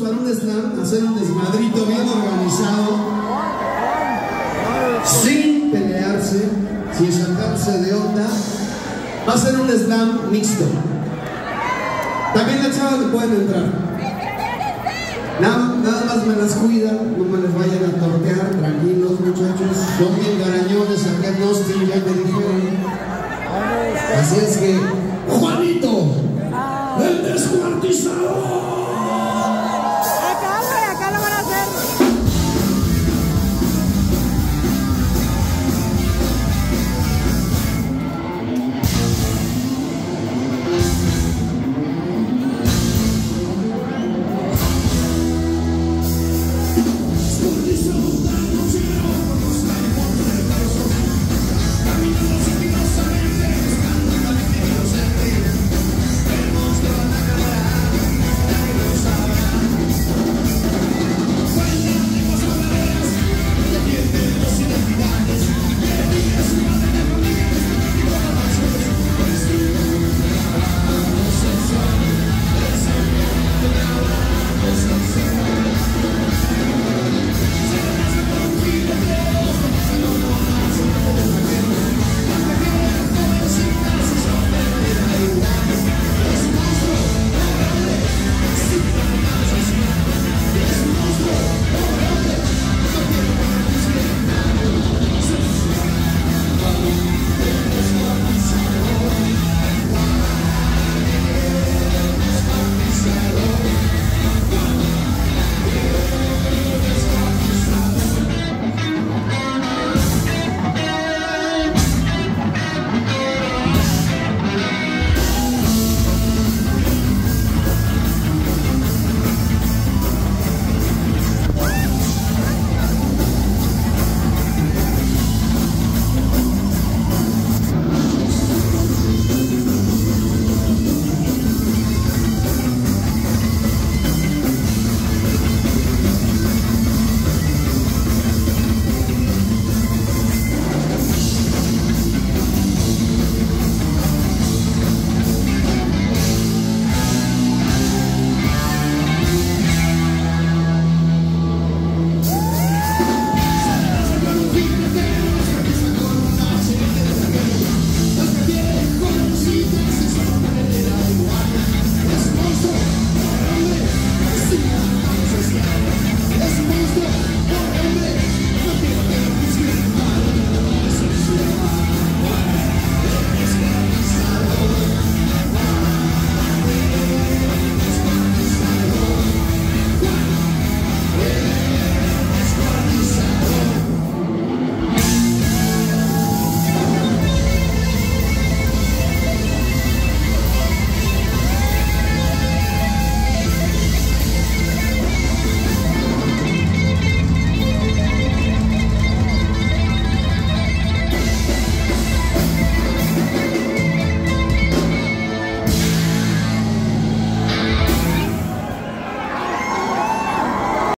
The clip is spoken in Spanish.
para un slam, hacer un desmadrito bien organizado, sin pelearse, sin sacarse de onda. Va a ser un slam mixto. También las chavas que pueden entrar. Nada más me las cuidan, no me les vayan a tortear, tranquilos muchachos. Son bien garañones acá en Austin, ya me dijeron. Así es que